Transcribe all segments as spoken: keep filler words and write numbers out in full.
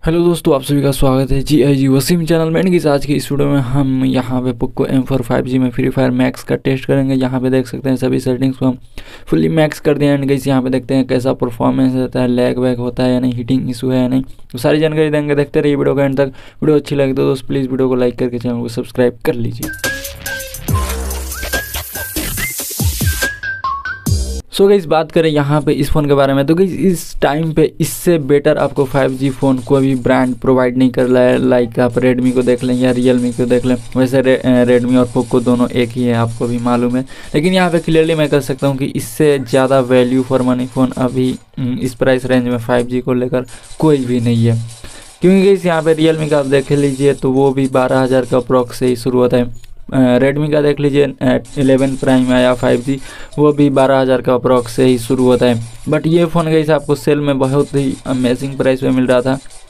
Hello दोस्तों, आप सभी का स्वागत है जी आई जी वसीम चैनल में। इनकी आज की इस वीडियो में हम यहाँ पे Poco M four five G में फ्री फायर मैक्स का टेस्ट करेंगे। यहाँ पे देख सकते हैं सभी सेटिंग्स को हम फुल्ली मैक्स कर दिए। एंड गाइस यहाँ पे देखते हैं कैसा परफॉर्मेंस रहता है, लैग वैग होता है या नहीं, हीटिंग इशू है या नहीं, तो सारी जानकारी देंगे। देखते रहिए वीडियो का एंड तक। वीडियो अच्छी लगे तो दोस्त प्लीज़ वीडियो को लाइक करके चैनल को सब्सक्राइब कर लीजिए। सो so गाइस बात करें यहाँ पे इस फ़ोन के बारे में, तो गाइस इस टाइम पे इससे बेटर आपको फाइव जी फ़ोन कोई भी ब्रांड प्रोवाइड नहीं कर रहा है। लाइक आप रेडमी को देख लें या रियलमी को देख लें, वैसे रे, रेडमी और पोको दोनों एक ही है, आपको भी मालूम है। लेकिन यहाँ पे क्लियरली मैं कह सकता हूँ कि इससे ज़्यादा वैल्यू फॉर मनी फ़ोन अभी इस प्राइस रेंज में फाइव जी को लेकर कोई भी नहीं है। क्योंकि गाइस यहाँ पे रियलमी का आप देख लीजिए तो वो भी बारह हज़ार का अप्रॉक्स से ही शुरू होता है। रेडमी का देख लीजिए इलेवन प्राइम आया फाइव जी, वो भी बारह हज़ार का अप्रॉक्स से ही शुरू होता है। बट ये फ़ोन गाइस आपको सेल में बहुत ही अमेजिंग प्राइस में मिल रहा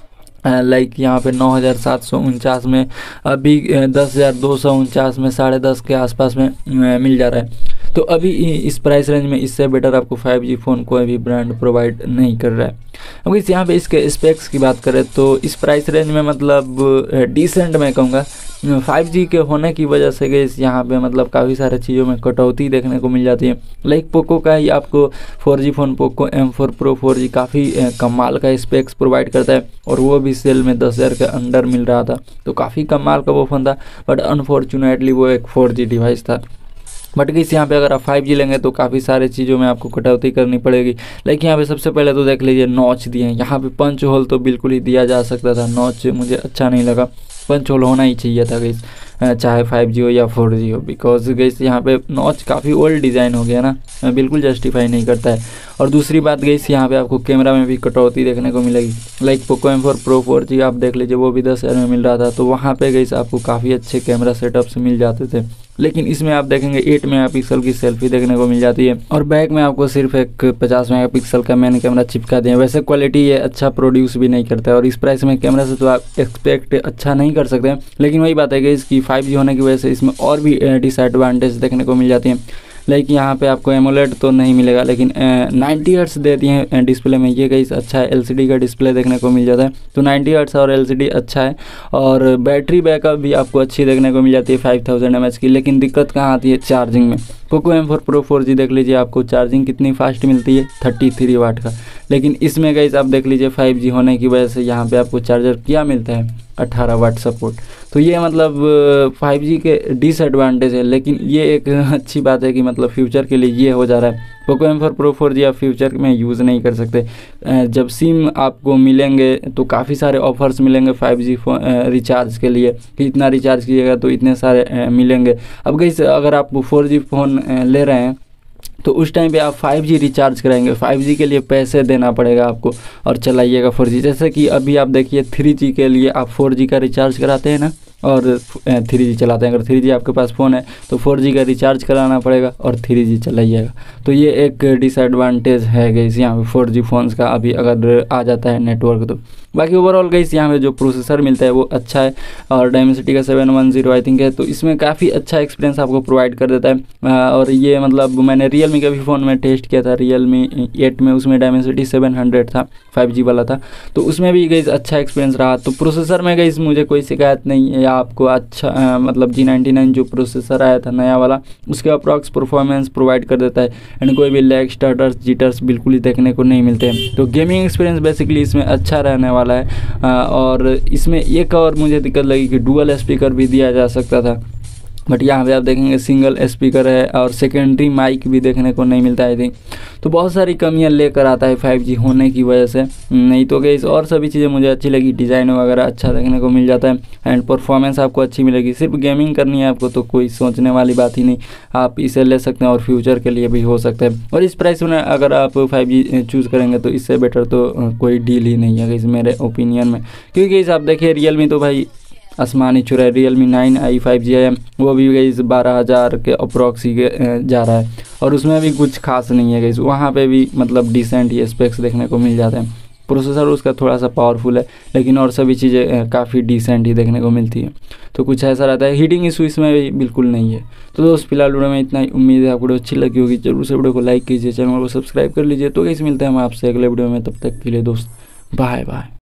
था। लाइक यहाँ पे नौ हज़ार सात सौ उनचास में, अभी दस हज़ार दो सौ उनचास में, साढ़े दस के आसपास में मिल जा रहा है। तो अभी इस प्राइस रेंज में इससे बेटर आपको फाइव जी फ़ोन कोई भी ब्रांड प्रोवाइड नहीं कर रहा है। अब इस यहाँ पे इसके स्पेक्स की बात करें तो इस प्राइस रेंज में मतलब डिसेंट मैं कहूँगा। फाइव जी के होने की वजह से गई यहाँ पे मतलब काफ़ी सारे चीज़ों में कटौती देखने को मिल जाती है। लाइक पोको का ही आपको four G phone Poco M four pro four G काफ़ी कमाल का स्पेक्स प्रोवाइड करता है, और वो भी सेल में दस हज़ार के अंडर मिल रहा था, तो काफ़ी कमाल का वो फ़ोन था। बट अनफॉर्चुनेटली वो एक फोर जी डिवाइस था। बट किस यहाँ पे अगर आप फाइव जी लेंगे तो काफ़ी सारे चीज़ों में आपको कटौती करनी पड़ेगी। लाइक यहाँ पे सबसे पहले तो देख लीजिए नॉच दिए हैं। यहाँ पे पंच होल तो बिल्कुल ही दिया जा सकता था, नॉच मुझे अच्छा नहीं लगा। पंच होल होना ही चाहिए था गैस, चाहे फाइव जी हो या फोर जी हो, बिकॉज गैस यहाँ पे नॉच काफ़ी ओल्ड डिज़ाइन हो गया ना, बिल्कुल जस्टिफाई नहीं करता है। और दूसरी बात गैस यहाँ पे आपको कैमरा में भी कटौती देखने को मिलेगी। Like Poco M four pro four G आप देख लीजिए, वो भी दस हज़ार में मिल रहा था, तो वहाँ पे गैस आपको काफ़ी अच्छे कैमरा सेटअप्स मिल जाते थे। लेकिन इसमें आप देखेंगे एट मेगापिक्सल की सेल्फी देखने को मिल जाती है, और बैक में आपको सिर्फ एक पचास मेगापिक्सल का मेन कैमरा चिपका दिया। वैसे क्वालिटी ये अच्छा प्रोड्यूस भी नहीं करता है, और इस प्राइस में कैमरा से तो आप एक्सपेक्ट अच्छा नहीं कर सकते। लेकिन वही बात है कि इसकी फाइव जी होने की वजह से इसमें और भी डिसएडवांटेज देखने को मिल जाती हैं। लाइक यहाँ पे आपको एमोलेड तो नहीं मिलेगा, लेकिन नाइन्टी हर्ट्स दे दिए हैं डिस्प्ले में, ये गाइस अच्छा है। एलसीडी का डिस्प्ले देखने को मिल जाता है, तो नाइन्टी हर्ट्स और एलसीडी अच्छा है। और बैटरी बैकअप भी आपको अच्छी देखने को मिल जाती है फाइव थाउजेंड एम एच की। लेकिन दिक्कत कहाँ आती है? चार्जिंग में। Poco M four pro four G देख लीजिए, आपको चार्जिंग कितनी फास्ट मिलती है, थर्टी थ्री वाट का। लेकिन इसमें गाइस आप देख लीजिए फाइव जी होने की वजह से यहाँ पे आपको चार्जर क्या मिलता है, अठारह वाट सपोर्ट। तो ये मतलब फाइव जी के डिसएडवांटेज है। लेकिन ये एक अच्छी बात है कि मतलब फ्यूचर के लिए ये हो जा रहा है। Poco M four pro four G आप फ्यूचर में यूज़ नहीं कर सकते। जब सिम आपको मिलेंगे तो काफ़ी सारे ऑफर्स मिलेंगे फाइव जी फोन रिचार्ज के लिए, कि इतना रिचार्ज कीजिएगा तो इतने सारे मिलेंगे। अब गाइस अगर आप फोर जी फ़ोन ले रहे हैं तो उस टाइम पे आप फाइव जी रिचार्ज कराएंगे, फाइव जी के लिए पैसे देना पड़ेगा आपको, और चलाइएगा फोर जी। जैसे कि अभी आप देखिए थ्री जी के लिए आप फोर जी का रिचार्ज कराते हैं ना, और थ्री जी चलाते हैं। अगर थ्री जी आपके पास फ़ोन है तो फोर जी का रिचार्ज कराना पड़ेगा और थ्री जी चलाइएगा। तो ये एक डिसएडवांटेज है गैस यहाँ पे फोर जी फ़ोन्स का, अभी अगर आ जाता है नेटवर्क तो। बाकी ओवरऑल गैस यहाँ पे जो प्रोसेसर मिलता है वो अच्छा है, और डायमेंसिटी का seven one zero I think है, तो इसमें काफ़ी अच्छा एक्सपीरियंस आपको प्रोवाइड कर देता है। और ये मतलब मैंने रियलमी का भी फ़ोन में टेस्ट किया था, रियलमी एट में, उसमें डायमेंसिटी सेवन हंड्रेड था, फाइव जी वाला था, तो उसमें भी गैस अच्छा एक्सपीरियंस रहा। तो प्रोसेसर में गैस मुझे कोई शिकायत नहीं है। आपको अच्छा आ, मतलब जी नाइन्टी नाइन जो प्रोसेसर आया था नया वाला, उसके अप्रॉक्स परफॉर्मेंस प्रोवाइड कर देता है, एंड कोई भी लैग स्टटर्स जिटर्स बिल्कुल ही देखने को नहीं मिलते हैं। तो गेमिंग एक्सपीरियंस बेसिकली इसमें अच्छा रहने वाला है। आ, और इसमें एक और मुझे दिक्कत लगी कि डुअल स्पीकर भी दिया जा सकता था, बट यहाँ पे आप देखेंगे सिंगल स्पीकर है, और सेकेंडरी माइक भी देखने को नहीं मिलता है। आई थिंक तो बहुत सारी कमियां लेकर आता है फाइव जी होने की वजह से। नहीं तो गई और सभी चीज़ें मुझे अच्छी लगी, डिज़ाइन वगैरह अच्छा देखने को मिल जाता है, एंड परफॉर्मेंस आपको अच्छी मिलेगी। सिर्फ गेमिंग करनी है आपको तो कोई सोचने वाली बात ही नहीं, आप इसे ले सकते हैं, और फ्यूचर के लिए भी हो सकता है। और इस प्राइस में अगर आप फाइव जी चूज़ करेंगे तो इससे बेटर तो कोई डील ही नहीं है मेरे ओपिनियन में। क्योंकि इस आप देखिए रियलमी तो भाई आसमानी छुरा है, Realme nine I five G है, वो भी गई बारह हज़ार के अप्रॉक्सी के जा रहा है, और उसमें भी कुछ खास नहीं है गई। वहाँ पे भी मतलब डिसेंट ही स्पेक्स देखने को मिल जाते हैं। प्रोसेसर उसका थोड़ा सा पावरफुल है, लेकिन और सभी चीज़ें काफ़ी डिसेंट ही देखने को मिलती है। तो कुछ ऐसा रहता है, हीटिंग इशू इसमें भी बिल्कुल नहीं है। तो दोस्त फिलहाल वीडियो में इतना ही, उम्मीद है आपको वीडियो अच्छी लगी होगी। जरूर से वीडियो को लाइक कीजिए, चैनल को सब्सक्राइब कर लीजिए। तो कैसे मिलते हैं हम आपसे अगले वीडियो में, तब तक के लिए दोस्त बाय बाय।